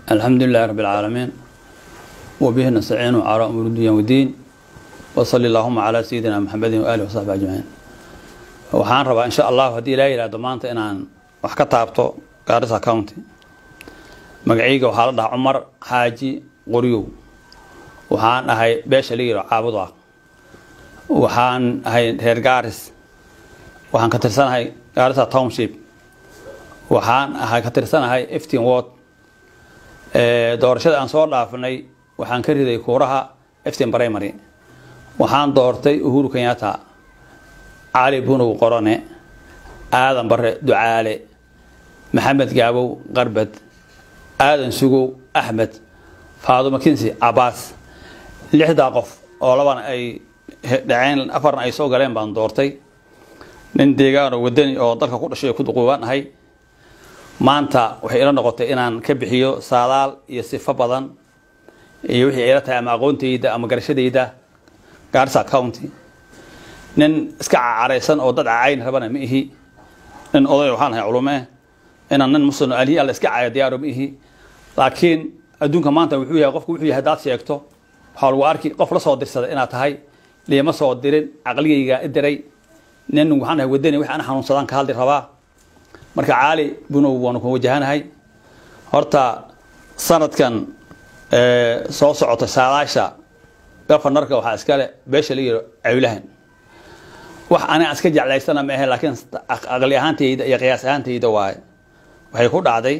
الحمد لله رب العالمين وبه نستعين على أمور الدنيا والدين وصلى اللهم على سيدنا محمد وآله وصحبه أجمعين. وحان ربا إن شاء الله هدي لا إله ضمانت إن وحكا طابطو غارسا كاونتي مقعيقة وحالة عمر حاجي غريو وحان هاي بيش ليرو عابضا وحان هاي هير غارس وحان كترسان هاي غارسا تاونشيب وحان هاي كترسان هاي افتين ووت doorashada aan soo dhaafnay waxaan ka riday kooraha iftiin primary waxaan doortay Uhuru Kenyatta Ali Bunow Qorone Aadan Barre Ducaale Maxamed Gaabow Qarbad Aadan Sugow Ahmed Faaduma Kinsi Abbas lixda qof oo labana ay dhaceen afarna ay soo galeen baan doortay nin deegaan wadani oo dalka ku dhashay ku duqoobanahay maanta waxay ila noqotay inaan ka bixiyo saadaal iyo sifo badan iyo wixii ay la tahay ama aqoontayda ama garashadayda Garissa County nin iska careysan oo dad cayn rabana ma ihi nin oday waxaan hay culume inaan nin muslim ali alla iska caay diyaar ma ihi laakiin adduunka maanta wuxuu yahay qofku wuxuu yahay dad sheegto waxa lagu arki qof la soo dirsaday inaad tahay leema soo dirin aqligayga idiray nin waxaan hay wadani wax aan xanuunsadan ka hadli rabaa marka Ali Bunow waan ku wajahanahay horta sanadkan soo socota saalaasha governorka waxa iska leh beesha liiro Cawlahan wax ana iska jeclaysana ma aha laakiin aqli ahaantayda iyo qiyaas ahaantayda waxay ku dhacday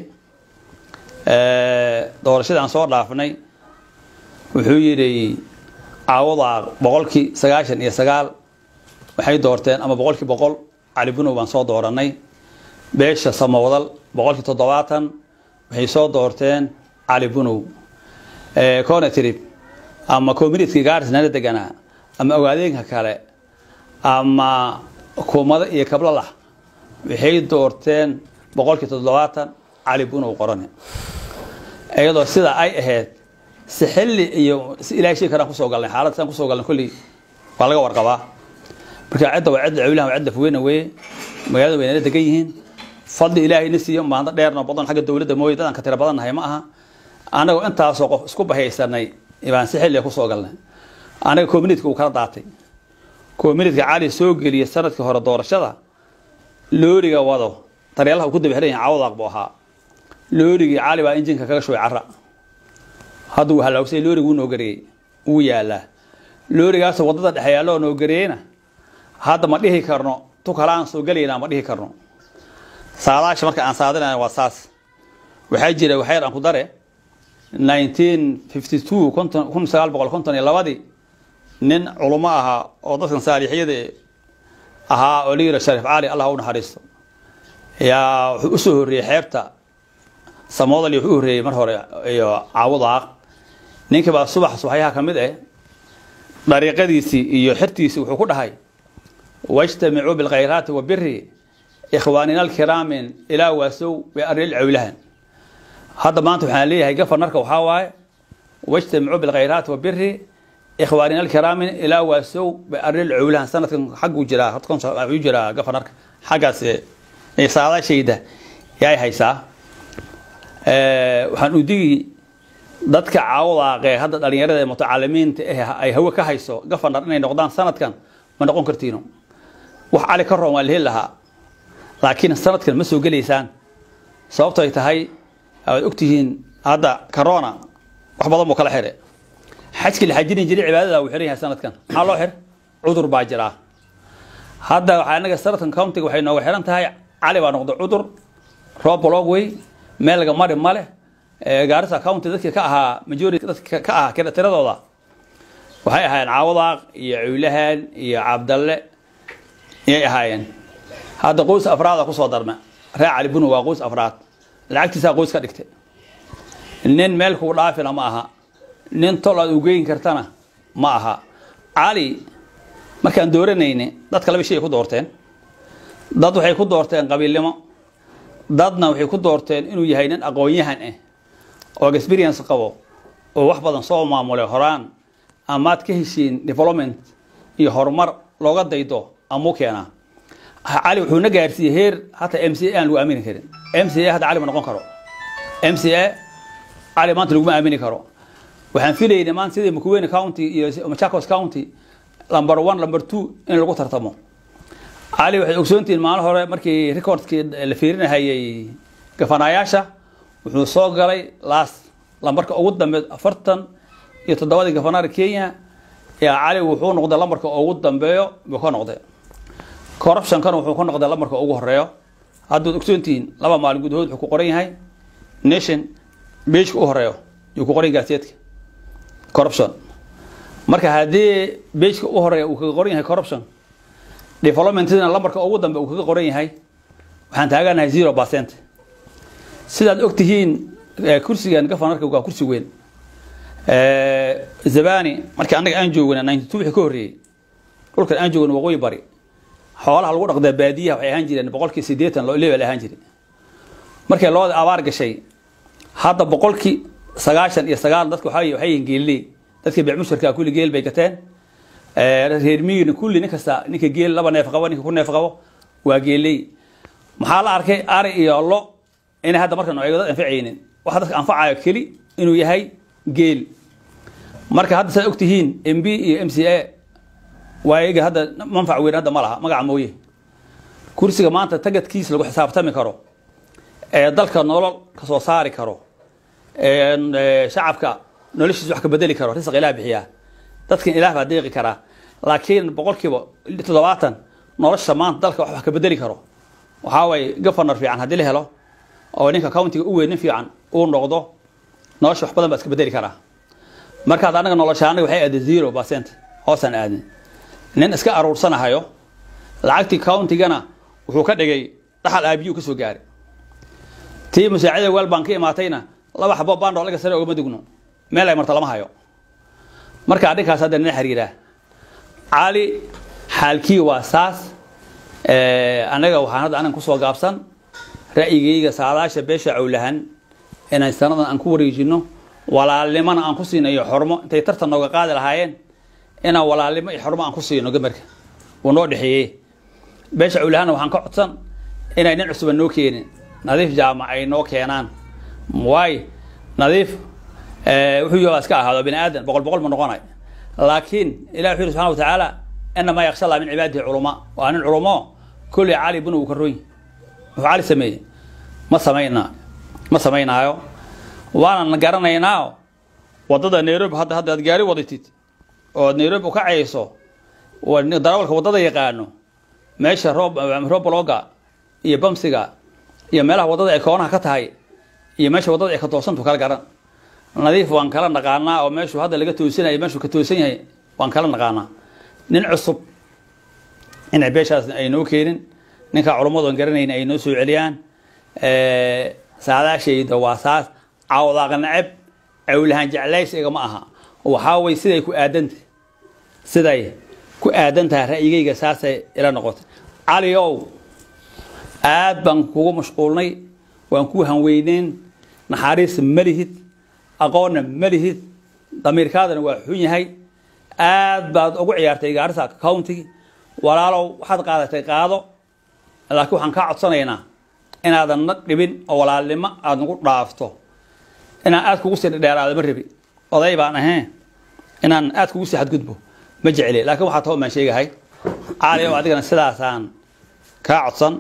doorashada aan soo dhaafnay wuxuu yiri caawada 99% waxay doorteen ama 100% Ali Bunow waan soo dooranay beesha Samawadal 70% waxay soo doorteen Ali Bunow Konatrib ama community Garissa degana ama ogaadeenka kale ama koomada iyo kablala waxay doorteen 70% Ali Bunow Qorone ayadoo sida ay ahayd si xilli iyo si ilaahay shay kara ku soo galnay xaaladdan ku soo galnay kulli waa laga warqabaa marka cidda waa cidda Cawlahan waa cidda fuweena way magaalada weynada degan yihiin fadli ilaahay nasiyo maanta dheerna badan xagga dawladda mooyadaan ka tira badanahay ma aha anagu intaas oo qof isku bahaysanay ibaan si xilli ku soo galnay anaga community ku kala daatay community Ali soo geliya sanadkii hore doorashada looriga wado tariilaha ku dabixray caawada aqbo ahaa looriga Ali baa injinka kaga shooy carra haduu waxa la ogsaday loorigu noo gareey uu yaala loorigaas wadada dhaxayalo noo gareeyna hadda ma dhihi karno tu kalaan soo galeeyna ma dhihi karno saalaasha marka aan saadinay waa saas waxa jira waxay aan ku dare 1952 1952 nin culimo aha oo dadkan saalixiyada aha oo liira Sharif Ali Allah u naxariisto yaa wuxuu soo horreeyay xeebta Samawadal wuxuu horreeyay mar hore iyo caawada ninka baa subaxaha kamid ah dariiqadiisi iyo xirtiisi wuxuu ku dhahay wajtami'u bil khayraati wa birri إخواننا الكرام إلى واسو بأريل عولهن هذا ما أنتم حاليا هي قفر نركب حواي واجتمعوا بالغيرات وبر إخواننا الكرام إلى واسو بأريل عولهن سنة حق وجرا هتكون وجرا قفر نركب حاجة صار شيء ده يا هيسا وحنودي ضدك عوض هذا الرجال المتعلمين أي هو كهيسو قفر نركب نقدان سنة كان ما نقول كرتينو وحالي كرم والهي لها laakiin sanadkan ma soo galeysaan sababtoo ay tahay aad ogtihiin hada corona wax badan oo kala xire xajki la xajin jiray cibaadada uu xiray sanadkan waxa loo xir cudur baa jira hada waxa anaga sanadkan county waxay nooga xiran tahay Ali baa noqdo cudur roob logway meel laga mari male Garissa County dadka ka ahaa majority dadka ka ah kala tiradooda waxay ahaayeen caawada iyo Cawlahan iyo Cabdalle ay ahaayeen هذا قوس أفراد أكو صدرنا راعي لبنو وقوس أفراد العكس قوس كدكت نين ملك ورافع معها نين طلع وجين كرتنا معها علي ما كان دورنيني ضد كلام شيء يكون دورتين ضد وحي يكون دورتين قبل لما ضدنا وحي يكون دورتين إنه يهينن أقويهن أو experience قوي وواحد صوم مع مولا هران أمات كهشين development يهرمر لغة دايتو أموكينا علي وحنا جالسين هير حتى MCA لو أمين كده MCA هذا علي ما نقول كرو MCA علي ما أنت لو ما أمني كرو وحن في لي ما نسيد مكوين كاونتي مشاكوس كاونتي لمبر 1 لمبر 2 إن لو ترتمو علي وحي أكسونتي المال هو مركي ريكورد كي اللي فيرنا هي كفناياشة وحنا صوغ علي لاست لمبرك أود دم أفرتن يتداول كفنار كينيا يا علي وحنا نقد لمبرك أود دم بيو بكون نقد كوربشن كانوا وحنا نقد لمبرك أوجه ريو هادو أكسونتين لما مال جدود حكوا قرين هاي نيشن بيش أوجه ريو يكوا قرين قاسيتك كوربشن مركا هذه بيش أوجه ريو وكوا قرين هاي كوربشن developmentna lambarka ugu dambe uu kaga qoran yahay waxaan taaganahay 0% sidaad ogtihiin kursigan gafanarka waa kursi weyn zabani markii anaga aan joogna 92 wixii ka horeeyay dhulkan aan joogna waqooyi bari xoolaha lagu dhaqda baadiyaha waxay ahaan jireen 80% loo leeyahay ahaan jiray markii loo abaar gashay hadda 99 dadku waxay geelay dadka biicmushirka kulli geel bay gateen reer miyiga kulli ninka geel laba neef qabo ninka ku neef qabo waa geelay maxaa la arkay ari iyo lo in hadda marka noocyada anfacaynin waxa dadka anfacayo kali inuu yahay geel marka hadda saad ogtihiin MB iyo MCA waayiga hadda manfac weyn hadda ma laha magaca mooye kursiga maanta tagadkiis lagu xisaabtami karo dalka nolol ka soo saari karo shacabka noloshiisa wax ka bedeli karo risq ilaa bixiya dadkan ilaah baa deeqi kara laakiin boqolkiiba 70 nolosha maanta dalka wax ka bedeli karo waxa way governor fiican hadii la helo oo ninka countiga u weyn fiican uu noqdo nolosha wax badan baa iska bedeli kara marka anaga noloshaana waxay aad 0% hoosan aadin nin iska aruursanahayo lacagtii countigana wuxuu ka dhigay dhaxal aabiyo ka soo gaaray tii musaacida wal bank imaatayna laba xabo baan laga sare uga madugno meel ay marta lama hayo marka adinkaas hadda nin xiriira Ali xalkii waa saas anaga waxaan hadda anan ku soo gaabsan ra'yigayga saadaasha beesha cawlahan inay sanadan aan ku wareejino walaalnimana aan ku siinayo xormo intay tartan nooga qaadi lahaayeen ina walaalnimo iyo xormo aan ku siino gamarka ونو دحيه باش عولهنا waxaan ka codsan inay nin cusub noo keenin nadiif jaamacay noo keenaan way nadiif wuxuu yahay iska ahaado bini aadan boqol ma noqonay laakiin ilaahay subhanahu wa ta'ala inma yakhsha Allah min ibadihi ulama wa an ulama kulli ali ibn ukarruy wa ali samay ma sameynaayo waana garanaynaa wadada Nairobi hadda gaari wadatid oo Nairobi ka cayso oo darawalka wadada yaqaano meesha roob looga iyo bamsiga iyo meelaha wadada ay koonaha ka tahay iyo meesha wadada ay ka toosantu kala garan nadiif waan kala naqaanaa oo meeshu hadda laga toosinayo meeshu ka toosan yahay waan kala naqaanaa nin cusub in beeshaas ay noo keenin ninka culimadu garanayna ay noo soo celiyaan saadaashayda waasaas caawdaaq nacab awlahan jeclays igama aha waxa way siday ku aadantahay ra'yigayga saasay ila noqotay aliyow aad baan kugu mashquulnay waan ku hanweyneen naxariis malihid aqoonna malihid damiirkaadana waa xun yahay aad baad ugu ciyaartay Gaarisa County walaalow waxaad qaadatay qaado laakiin waxaan ka codsanaynaa inaadan nag dhibin oo walaalnimo aad nagu dhaafto inaan aad kugu sii dheeraado ma rabi oday baan ahayn inaan aad kugu sii xadgudbo ma jeclay laakiin waxa too ma sheegahay aaliyo adigana sidaasaan ka codsan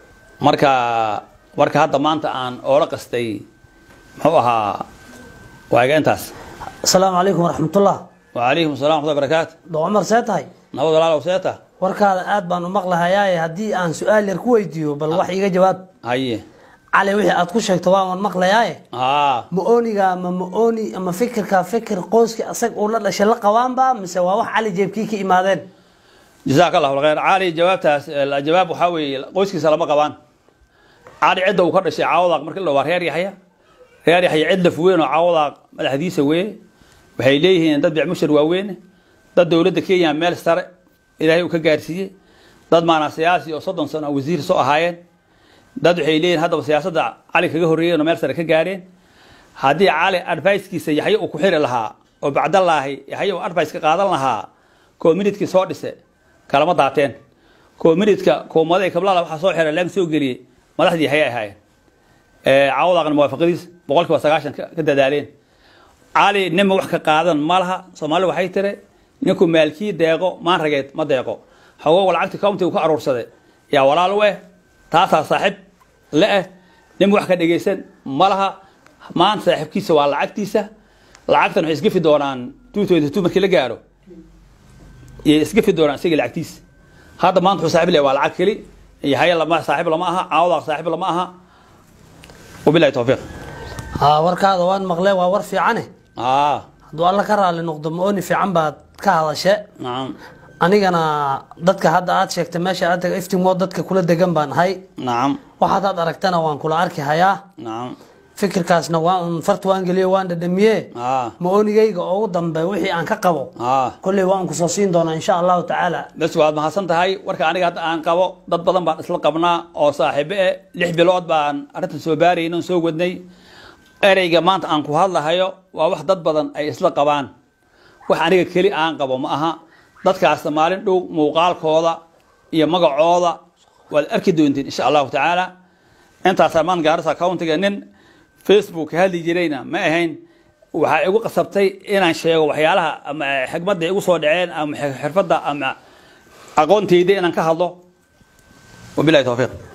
marka hadda maanta aan oola qastay muxuu ahaa waaga intaas السلام عليكم ورحمة الله. وعليكم السلام ورحمة الله وبركاته. دو عمر سيتاي. نبض الله وسيته. وركاد آد بانو مقلها ياي هدي أن سؤال يركويتيو بل وحي جواب. هاي. على وحي أتكوش هكتوان مقلها ياي. مؤوني ما مؤوني أما فكر كفكر قوس كأسك ولا لا شل قوام با مسوا وح علي جيب كيكي إمادين. جزاك الله خير علي جوابته الجواب وحاوي قوس كسلام قوان. علي عدة وكرر شيء عوضك مركل لو وريار يحيى. ريار يحيى عدة فوين وعوضك الحديث وين. waxay leeyihiin dad bicmushir waaweyn dad dawladda Kenya meel sare ilaahay uu ka gaarsiiyay dad maana siyaasi oo 30 sano wasiir soo ahaayeen dad waxay leeyihiin hadda siyaasadda Ali kaga horeeyay meel sare ka gaareen hadii Ali advice-kiisa yahay uu ku xiri lahaa oo bacdallaahi yahay uu advice ka qaadan lahaa community soo dhisay kalama daateen community-ka koomada kablaha waxa soo xiray laan soo geliyay madaxdii hayay ahaayeen عوض موافقيس بقولك وسقاشن كده دالين علي نما وحكة قاعدة مالها صومالي وحيتري نكون مالكي داقو ما رجعت ما داقو هو والعكس كومتي وكأرور صدق يا ولا لوه تاسع صاحب لا نما وحكة دقيسن مالها ما أنت صاحب كيس ولا عكتيسه العكس إنه يسقف دوران تو مركي لجارو يسقف دوران سجل عكتيس هذا ما أنت صاحب لي ولا عكلي هي لما صاحب لماها عوض صاحب لماها وبالله توفيق warka hada waan maqlay waa war fiican haduu alla ka raali noqdo mooni fiican baad ka hadashay anigana dadka hadda aad sheegtay meesha aad iftiimo dadka kula degan baan hay waxaad aragtana waan kula arki hayaa fikirkaasna waan fartu waan galiyo waan dhadhamiye moonigayga ugu dambeey wixii aan ka qabo kulli waan ku soo siin doonaa insha Allah taala bas waad mahadsan tahay warka aniga hadda aan qabo dad badan baan isla qabnaa oo saaxiibo 6 bilood baan arintan soo baarayno soo wadnay ereyga maanta aan ku hadlahayo waa wax dad badan ay isla qabaan wax aniga kali aan qabo ma aha dadkaas maalin dhow muuqaalkooda iyo magacooda wal arki doontiin insha Allah taala inta samaan gaarsa accountiga nin Facebook hadi jirayna ma ahayn waxa igu qasabtay inaan sheego waxyaalaha ama xigmadda igu soo dhaceen ama xirfadda ama aqoontayda inaan ka hadlo wabillahi tawfiiq